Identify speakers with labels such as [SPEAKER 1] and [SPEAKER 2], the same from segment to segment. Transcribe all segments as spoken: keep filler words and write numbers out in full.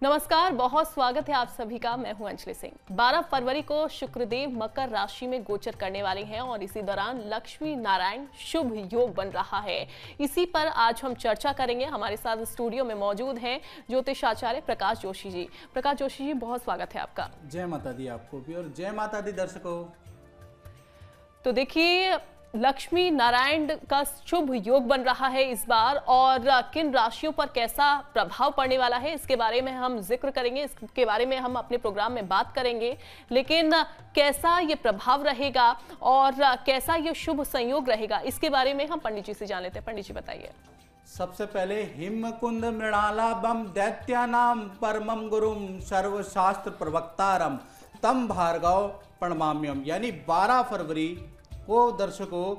[SPEAKER 1] नमस्कार, बहुत स्वागत है आप सभी का। मैं हूं अंजलि सिंह। बारह फरवरी को शुक्रदेव मकर राशि में गोचर करने वाले हैं और इसी दौरान लक्ष्मी नारायण शुभ योग बन रहा है। इसी पर आज हम चर्चा करेंगे। हमारे साथ स्टूडियो में मौजूद हैं ज्योतिष आचार्य प्रकाश जोशी जी। प्रकाश जोशी जी, बहुत स्वागत है आपका।
[SPEAKER 2] जय माता दी आपको भी और जय माता दी दर्शकों।
[SPEAKER 1] तो देखिए, लक्ष्मी नारायण का शुभ योग बन रहा है इस बार, और किन राशियों पर कैसा प्रभाव पड़ने वाला है इसके बारे में हम जिक्र करेंगे। इसके बारे में हम अपने प्रोग्राम में बात करेंगे, लेकिन कैसा ये प्रभाव रहेगा और कैसा ये शुभ संयोग रहेगा इसके बारे में हम पंडित जी से जान लेते हैं। पंडित जी बताइए।
[SPEAKER 2] सबसे पहले हिमकुंद मृणालाभम दैत्यानाम परमम गुरुम सर्वशास्त्र प्रवक्तारम तम भार्गव प्रणमाम्यम, यानी बारह फरवरी को दर्शकों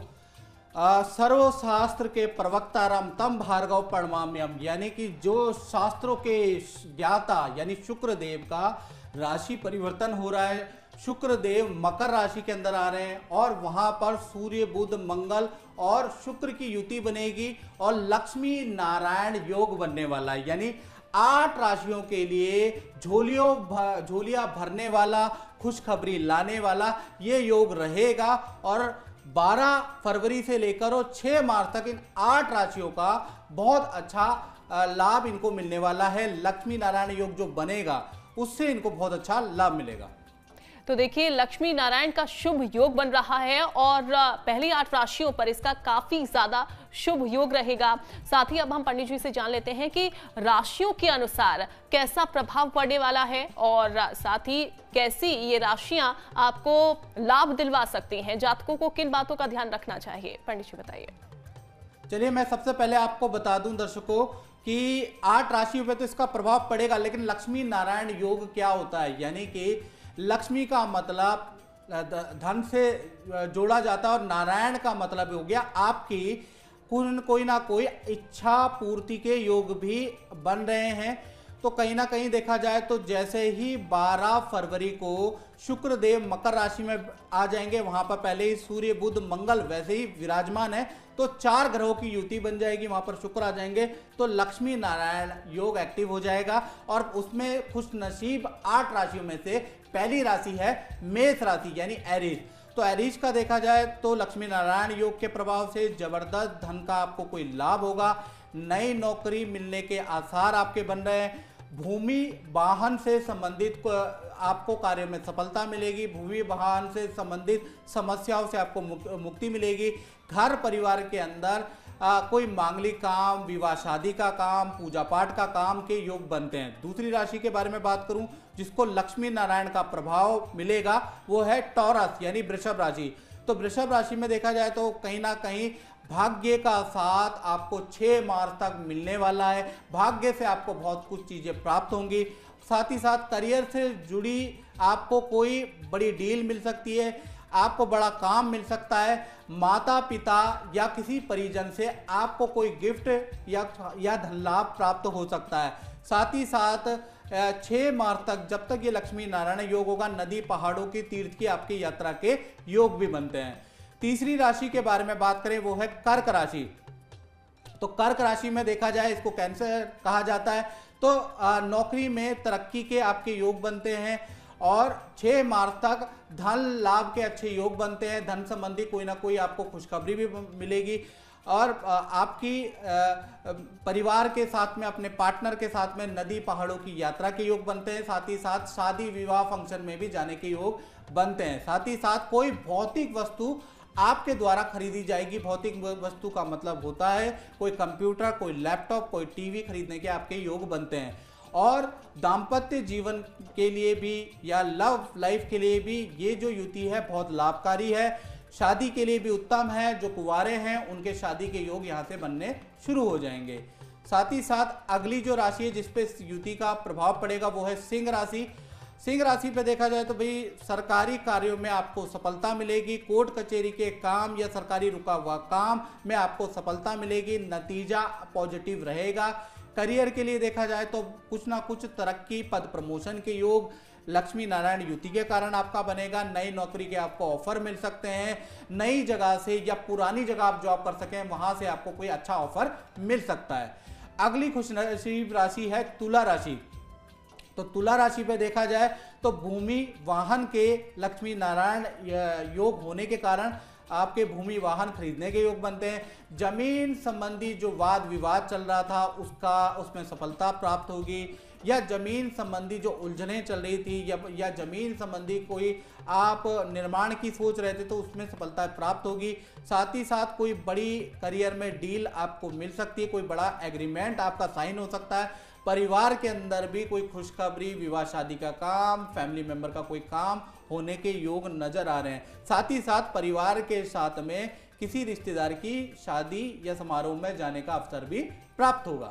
[SPEAKER 2] सर्वशास्त्र के प्रवक्तारम तम भार्गव प्रणमाम्यम, यानी कि जो शास्त्रों के ज्ञाता यानी शुक्रदेव का राशि परिवर्तन हो रहा है। शुक्रदेव मकर राशि के अंदर आ रहे हैं और वहां पर सूर्य बुध मंगल और शुक्र की युति बनेगी और लक्ष्मी नारायण योग बनने वाला है। यानी आठ राशियों के लिए झोलियों झोलियां भरने वाला, खुशखबरी लाने वाला ये योग रहेगा। और बारह फरवरी से लेकर और छह मार्च तक इन आठ राशियों का बहुत अच्छा लाभ इनको मिलने वाला है। लक्ष्मी नारायण योग जो बनेगा उससे इनको बहुत अच्छा लाभ मिलेगा।
[SPEAKER 1] तो देखिए, लक्ष्मी नारायण का शुभ योग बन रहा है और पहली आठ राशियों पर इसका काफी ज्यादा शुभ योग रहेगा। साथ ही अब हम पंडित जी से जान लेते हैं कि राशियों के अनुसार कैसा प्रभाव पड़ने वाला है और साथ ही कैसी ये राशियां आपको लाभ दिलवा सकती हैं। जातकों को किन बातों का ध्यान रखना चाहिए, पंडित जी बताइए।
[SPEAKER 2] चलिए, मैं सबसे पहले आपको बता दूं दर्शकों कि आठ राशियों पे तो इसका प्रभाव पड़ेगा, लेकिन लक्ष्मी नारायण योग क्या होता है, यानी कि लक्ष्मी का मतलब धन से जोड़ा जाता है और नारायण का मतलब हो गया आपकी कोई ना कोई इच्छा पूर्ति के योग भी बन रहे हैं। तो कहीं ना कहीं देखा जाए तो जैसे ही बारह फरवरी को शुक्रदेव मकर राशि में आ जाएंगे, वहां पर पहले ही सूर्य बुध मंगल वैसे ही विराजमान है, तो चार ग्रहों की युति बन जाएगी, वहां पर शुक्र आ जाएंगे, तो लक्ष्मी नारायण योग एक्टिव हो जाएगा। और उसमें खुश नसीब आठ राशियों में से पहली राशि है मेष राशि यानी एरीज। तो एरीज का देखा जाए तो लक्ष्मी नारायण योग के प्रभाव से जबरदस्त धन का आपको कोई लाभ होगा। नई नौकरी मिलने के आसार आपके बन रहे हैं। भूमि वाहन से संबंधित आपको कार्य में सफलता मिलेगी। भूमि वाहन से संबंधित समस्याओं से आपको मुक्ति मिलेगी। घर परिवार के अंदर आ, कोई मांगलिक काम, विवाह शादी का काम, पूजा पाठ का काम के योग बनते हैं। दूसरी राशि के बारे में बात करूं जिसको लक्ष्मी नारायण का प्रभाव मिलेगा, वो है टॉरस यानी वृषभ राशि। तो वृषभ राशि में देखा जाए तो कहीं ना कहीं भाग्य का साथ आपको छह मार्च तक मिलने वाला है। भाग्य से आपको बहुत कुछ चीजें प्राप्त होंगी। साथ ही साथ करियर से जुड़ी आपको कोई बड़ी डील मिल सकती है, आपको बड़ा काम मिल सकता है। माता पिता या किसी परिजन से आपको कोई गिफ्ट या या धन लाभ प्राप्त हो सकता है। साथ ही साथ छह मार्च तक जब तक ये लक्ष्मी नारायण योग होगा, नदी पहाड़ों की तीर्थ की आपकी यात्रा के योग भी बनते हैं। तीसरी राशि के बारे में बात करें, वो है कर्क राशि। तो कर्क राशि में देखा जाए, इसको कैंसर कहा जाता है। तो नौकरी में तरक्की के आपके योग बनते हैं और छह मार्च तक धन लाभ के अच्छे योग बनते हैं। धन संबंधी कोई ना कोई आपको खुशखबरी भी मिलेगी और आपकी परिवार के साथ में, अपने पार्टनर के साथ में नदी पहाड़ों की यात्रा के योग बनते हैं। साथ ही साथ शादी विवाह फंक्शन में भी जाने के योग बनते हैं। साथ ही साथ कोई भौतिक वस्तु आपके द्वारा खरीदी जाएगी। भौतिक वस्तु का मतलब होता है कोई कंप्यूटर, कोई लैपटॉप, कोई टीवी खरीदने के आपके योग बनते हैं। और दाम्पत्य जीवन के लिए भी या लव लाइफ के लिए भी ये जो युति है बहुत लाभकारी है। शादी के लिए भी उत्तम है। जो कुंवारे हैं उनके शादी के योग यहाँ से बनने शुरू हो जाएंगे। साथ ही साथ अगली जो राशि है जिसपे युति का प्रभाव पड़ेगा वो है सिंह राशि। सिंह राशि पे देखा जाए तो भाई सरकारी कार्यों में आपको सफलता मिलेगी। कोर्ट कचहरी के काम या सरकारी रुका हुआ काम में आपको सफलता मिलेगी। नतीजा पॉजिटिव रहेगा। करियर के लिए देखा जाए तो कुछ ना कुछ तरक्की, पद प्रमोशन के योग लक्ष्मी नारायण युति के कारण आपका बनेगा। नई नौकरी के आपको ऑफर मिल सकते हैं। नई जगह से या पुरानी जगह आप जॉब कर सकें वहां से आपको कोई अच्छा ऑफर मिल सकता है। अगली खुशनसीब राशि है तुला राशि। तो तुला राशि पे देखा जाए तो भूमि वाहन के लक्ष्मी नारायण योग होने के कारण आपके भूमि वाहन खरीदने के योग बनते हैं। जमीन संबंधी जो वाद विवाद चल रहा था उसका उसमें सफलता प्राप्त होगी, या जमीन संबंधी जो उलझनें चल रही थी या, या जमीन संबंधी कोई आप निर्माण की सोच रहे थे तो उसमें सफलता प्राप्त होगी। साथ ही साथ कोई बड़ी करियर में डील आपको मिल सकती है, कोई बड़ा एग्रीमेंट आपका साइन हो सकता है। परिवार के अंदर भी कोई खुशखबरी, विवाह शादी का काम, फैमिली मेंबर का कोई काम होने के योग नजर आ रहे हैं। साथ ही साथ परिवार के साथ में किसी रिश्तेदार की शादी या समारोह में जाने का अवसर भी प्राप्त होगा।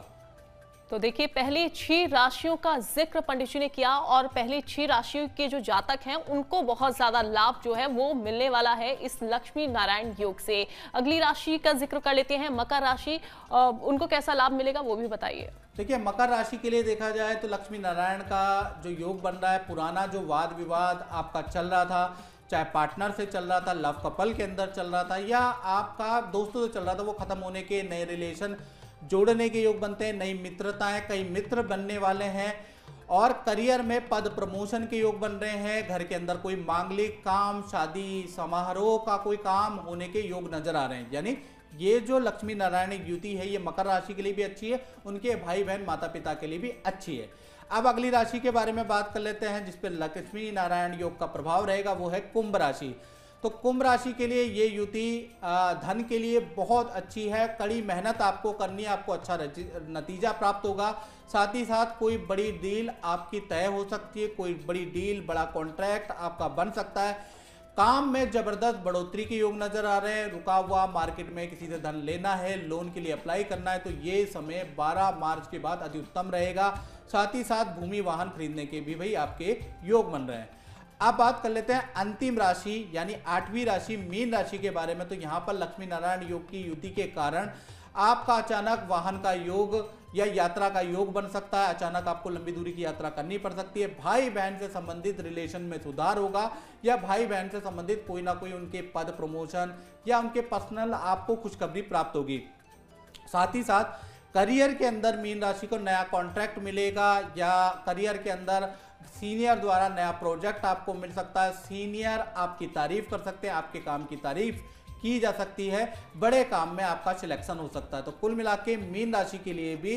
[SPEAKER 1] तो देखिए, पहली छह राशियों का जिक्र पंडित जी ने किया और पहली छह राशियों के जो जातक हैं उनको बहुत ज्यादा लाभ जो है वो मिलने वाला है इस लक्ष्मी नारायण योग से। अगली राशि का जिक्र कर लेते हैं, मकर राशि। उनको कैसा लाभ मिलेगा वो भी बताइए।
[SPEAKER 2] देखिए, मकर राशि के लिए देखा जाए तो लक्ष्मी नारायण का जो योग बन रहा है, पुराना जो वाद विवाद आपका चल रहा था, चाहे पार्टनर से चल रहा था, लव कपल के अंदर चल रहा था, या आपका दोस्तों से चल रहा था, वो खत्म होने के, नए रिलेशन जोड़ने के योग बनते हैं। नई मित्रताएं, कई मित्र बनने वाले हैं और करियर में पद प्रमोशन के योग बन रहे हैं। घर के अंदर कोई मांगलिक काम, शादी समारोह का कोई काम होने के योग नजर आ रहे हैं। यानी ये जो लक्ष्मी नारायण युति है ये मकर राशि के लिए भी अच्छी है, उनके भाई बहन माता पिता के लिए भी अच्छी है। अब अगली राशि के बारे में बात कर लेते हैं जिसपे लक्ष्मी नारायण योग का प्रभाव रहेगा, वो है कुंभ राशि। तो कुंभ राशि के लिए ये युति धन के लिए बहुत अच्छी है। कड़ी मेहनत आपको करनी है, आपको अच्छा नतीजा प्राप्त होगा। साथ ही साथ कोई बड़ी डील आपकी तय हो सकती है, कोई बड़ी डील, बड़ा कॉन्ट्रैक्ट आपका बन सकता है। काम में जबरदस्त बढ़ोतरी के योग नजर आ रहे हैं। रुका हुआ मार्केट में किसी से धन लेना है, लोन के लिए अप्लाई करना है, तो ये समय बारह मार्च के बाद अति उत्तम रहेगा। साथ ही साथ भूमि वाहन खरीदने के भी भाई आपके योग बन रहे हैं। अब बात कर लेते हैं अंतिम राशि यानी आठवीं राशि मीन राशि के बारे में। तो यहाँ पर लक्ष्मी नारायण योग की युति के कारण आपका अचानक वाहन का योग या यात्रा का योग बन सकता है। अचानक आपको लंबी दूरी की यात्रा करनी पड़ सकती है। भाई बहन से संबंधित रिलेशन में सुधार होगा, या भाई बहन से संबंधित कोई ना कोई उनके पद प्रमोशन या उनके पर्सनल आपको खुशखबरी प्राप्त होगी। साथ ही साथ करियर के अंदर मीन राशि को नया कॉन्ट्रैक्ट मिलेगा, या करियर के अंदर सीनियर द्वारा नया प्रोजेक्ट आपको मिल सकता है। सीनियर आपकी तारीफ कर सकते हैं, आपके काम की तारीफ की जा सकती है, बड़े काम में आपका सिलेक्शन हो सकता है। तो कुल मिला के मीन राशि के लिए भी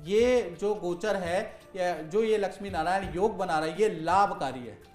[SPEAKER 2] ये जो गोचर है, जो ये लक्ष्मी नारायण योग बना रहा है, ये लाभकारी है।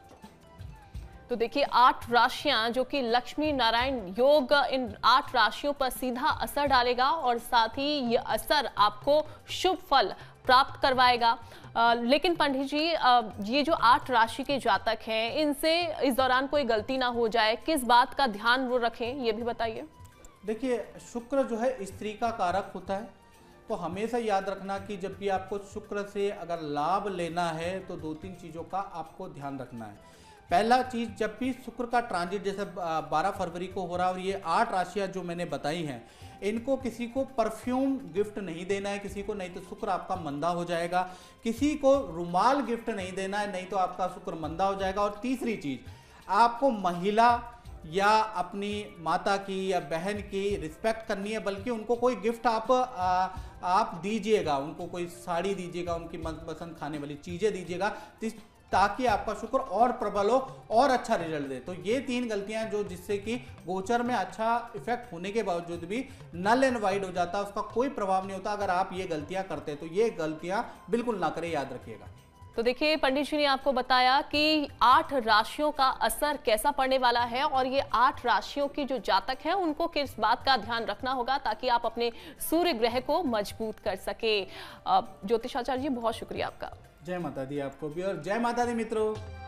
[SPEAKER 1] तो देखिए, आठ राशियां जो कि लक्ष्मी नारायण योग इन आठ राशियों पर सीधा असर डालेगा और साथ ही ये असर आपको शुभ फल प्राप्त करवाएगा। आ, लेकिन पंडित जी, आ, ये जो आठ राशि के जातक हैं इनसे इस दौरान कोई गलती ना हो जाए, किस बात का ध्यान वो रखें ये भी बताइए।
[SPEAKER 2] देखिए, शुक्र जो है स्त्री का कारक होता है, तो हमेशा याद रखना कि जब भी आपको शुक्र से अगर लाभ लेना है तो दो तीन चीज़ों का आपको ध्यान रखना है। पहला चीज़, जब भी शुक्र का ट्रांजिट जैसे बारह फरवरी को हो रहा है और ये आठ राशियां जो मैंने बताई हैं, इनको किसी को परफ्यूम गिफ्ट नहीं देना है किसी को, नहीं तो शुक्र आपका मंदा हो जाएगा। किसी को रुमाल गिफ्ट नहीं देना है, नहीं तो आपका शुक्र मंदा हो जाएगा। और तीसरी चीज़, आपको महिला या अपनी माता की या बहन की रिस्पेक्ट करनी है, बल्कि उनको कोई गिफ्ट आप आ, आप दीजिएगा, उनको कोई साड़ी दीजिएगा, उनकी मनपसंद खाने वाली चीज़ें दीजिएगा, ताकि आपका शुक्र और प्रबल हो और अच्छा रिजल्ट दे। तो ये तीन गलतियां जो जिससे कि गोचर में अच्छा इफेक्ट होने के बावजूद भी नल एंड वाइड हो जाता है, उसका कोई प्रभाव नहीं होता अगर आप ये गलतियां करते हैं। तो ये गलतियां बिल्कुल ना करें, याद रखिएगा।
[SPEAKER 1] तो देखिए, पंडित जी ने आपको बताया कि आठ राशियों का असर कैसा पड़ने वाला है और ये आठ राशियों की जो जातक हैं उनको किस बात का ध्यान रखना होगा ताकि आप अपने सूर्य ग्रह को मजबूत कर सके। ज्योतिषाचार्य जी, बहुत शुक्रिया आपका।
[SPEAKER 2] जय माता दी आपको भी और जय माता दी मित्रों।